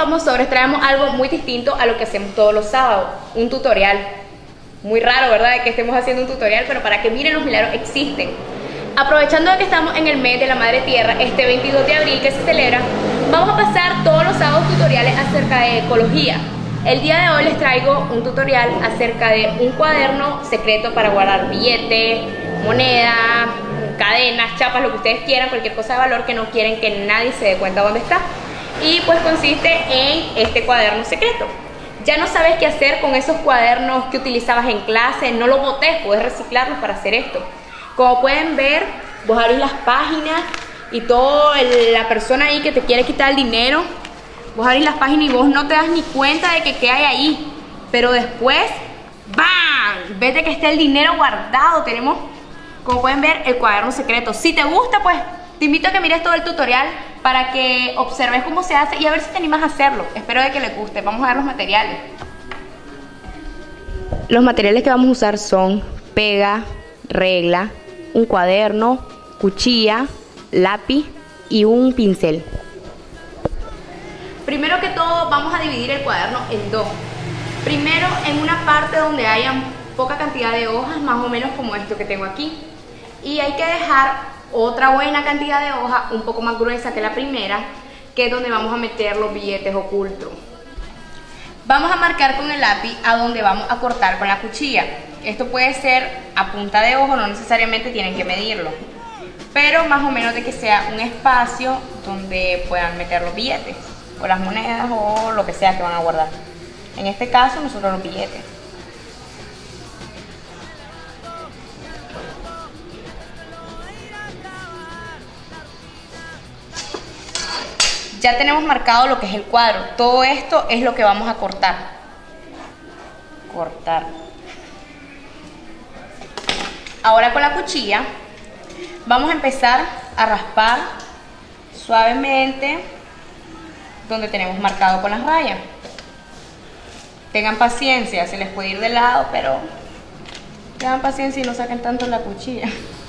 Famosobres traemos algo muy distinto a lo que hacemos todos los sábados, un tutorial. Muy raro, ¿verdad?, de que estemos haciendo un tutorial, pero para que miren los milagros existen. Aprovechando de que estamos en el mes de la Madre Tierra, este 22 de abril que se celebra, vamos a pasar todos los sábados tutoriales acerca de ecología. El día de hoy les traigo un tutorial acerca de un cuaderno secreto para guardar billetes, monedas, cadenas, chapas, lo que ustedes quieran, cualquier cosa de valor que no quieren que nadie se dé cuenta dónde está. Y pues consiste en este cuaderno secreto. Ya no sabes qué hacer con esos cuadernos que utilizabas en clase, no los botes, puedes reciclarlos para hacer esto. Como pueden ver, vos abrís las páginas y toda la persona ahí que te quiere quitar el dinero, vos abrís las páginas y vos no te das ni cuenta de que qué hay ahí. Pero después, ¡bam!, ves de que está el dinero guardado. Tenemos, como pueden ver, el cuaderno secreto. Si te gusta, pues te invito a que mires todo el tutorial para que observes cómo se hace y a ver si te animas a hacerlo. Espero de que les guste. Vamos a ver los materiales. Los materiales que vamos a usar son pega, regla, un cuaderno, cuchilla, lápiz y un pincel. Primero que todo vamos a dividir el cuaderno en dos. Primero en una parte donde haya poca cantidad de hojas, más o menos como esto que tengo aquí. Y hay que dejar otra buena cantidad de hojas, un poco más gruesa que la primera, que es donde vamos a meter los billetes ocultos. Vamos a marcar con el lápiz a donde vamos a cortar con la cuchilla. Esto puede ser a punta de ojo, no necesariamente tienen que medirlo, pero más o menos de que sea un espacio donde puedan meter los billetes, o las monedas, o lo que sea que van a guardar. En este caso, nosotros los billetes. Ya tenemos marcado lo que es el cuadro. Todo esto es lo que vamos a cortar. Cortar. Ahora con la cuchilla vamos a empezar a raspar suavemente donde tenemos marcado con las rayas. Tengan paciencia, se les puede ir de lado, pero tengan paciencia y no saquen tanto la cuchilla.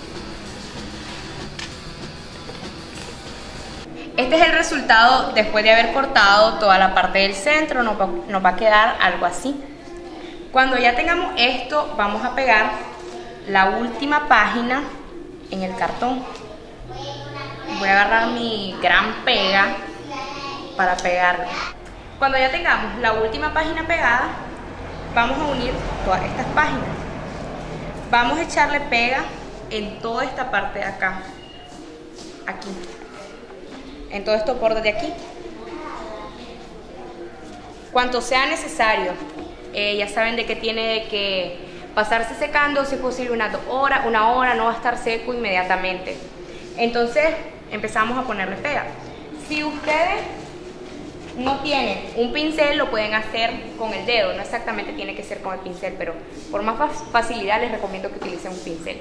Este es el resultado después de haber cortado toda la parte del centro. Nos va a quedar algo así. Cuando ya tengamos esto, vamos a pegar la última página en el cartón. Voy a agarrar mi gran pega para pegarla. Cuando ya tengamos la última página pegada, vamos a unir todas estas páginas. Vamos a echarle pega en toda esta parte de acá, aquí, en todo esto bordes de aquí, cuanto sea necesario. Ya saben de que tiene que pasarse secando, si es posible una hora, no va a estar seco inmediatamente. Entonces empezamos a ponerle pega. Si ustedes no tienen un pincel, lo pueden hacer con el dedo, no exactamente tiene que ser con el pincel, pero por más facilidad les recomiendo que utilicen un pincel.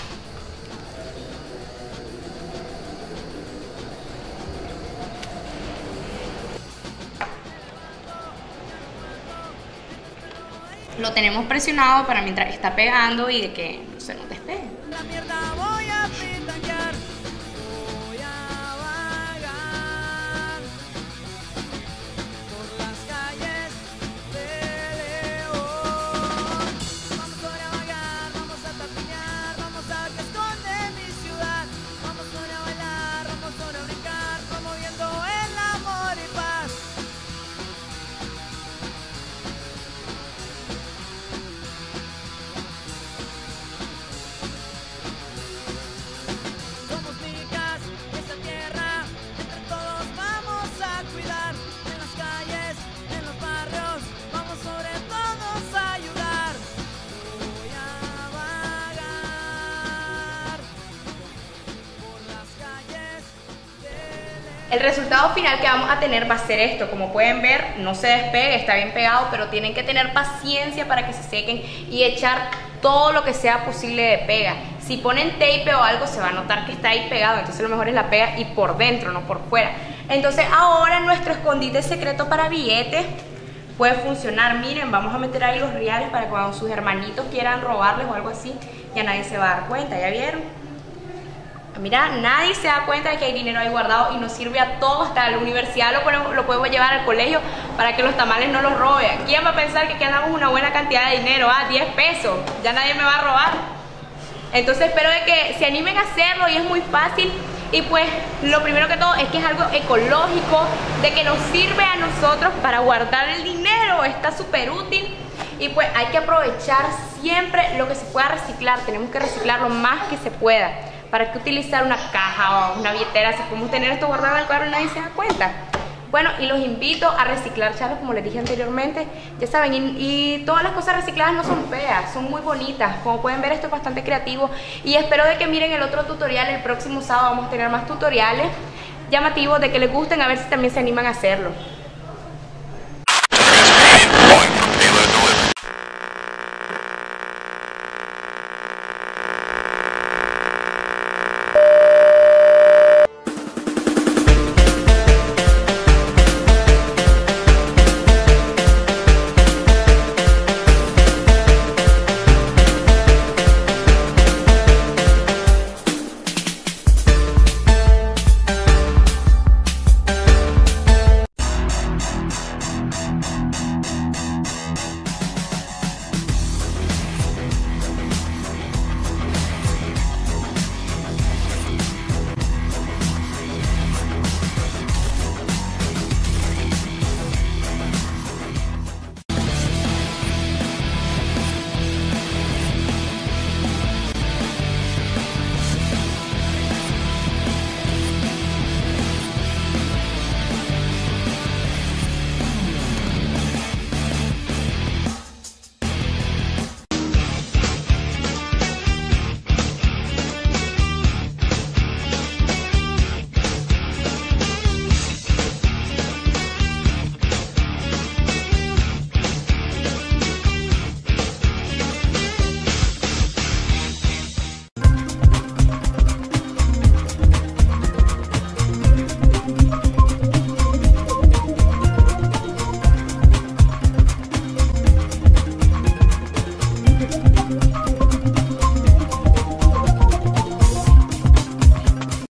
Lo tenemos presionado para mientras está pegando y de que no se nos despegue. La mierda voy a pitañar, voy a vagar por las calles de León. Vamos a vagar, vamos a tapiñar, vamos a ver qué esconde mi ciudad. Vamos a bailar, vamos a brincar, promoviendo el amor y paz. El resultado final que vamos a tener va a ser esto. Como pueden ver, no se despega, está bien pegado, pero tienen que tener paciencia para que se sequen y echar todo lo que sea posible de pega. Si ponen tape o algo, se va a notar que está ahí pegado, entonces lo mejor es la pega y por dentro, no por fuera. Entonces ahora nuestro escondite secreto para billetes puede funcionar. Miren, vamos a meter ahí los reales para que cuando sus hermanitos quieran robarles o algo así, ya nadie se va a dar cuenta. ¿Ya vieron? Mira, nadie se da cuenta de que hay dinero ahí guardado y nos sirve a todos, hasta la universidad lo podemos llevar al colegio para que los tamales no los roben. ¿Quién va a pensar que aquí andamos una buena cantidad de dinero? 10 pesos, ya nadie me va a robar. Entonces espero de que se animen a hacerlo y es muy fácil. Y pues lo primero que todo es que es algo ecológico, de que nos sirve a nosotros para guardar el dinero, está súper útil. Y pues hay que aprovechar siempre lo que se pueda reciclar, tenemos que reciclar lo más que se pueda. ¿Para qué utilizar una caja o una billetera si podemos tener esto guardado en el carro y nadie se da cuenta? Bueno, y los invito a reciclar charros, como les dije anteriormente, ya saben, y todas las cosas recicladas no son feas, son muy bonitas. Como pueden ver, esto es bastante creativo y espero de que miren el otro tutorial. El próximo sábado vamos a tener más tutoriales llamativos, de que les gusten, a ver si también se animan a hacerlo.